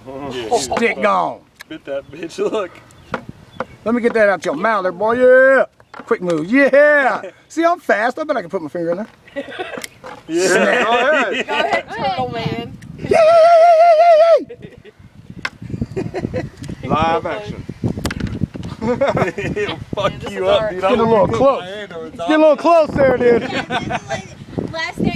Yeah, stick gone. Bit that bitch, look. Let me get that out your mouth there, boy. Yeah. Quick move. Yeah. See, I'm fast. I bet I can put my finger in there. Yeah. Go ahead. Go ahead, turtle man. Live action. He'll fuck you up, dude. Get a little close. Get a little close there, dude. Last day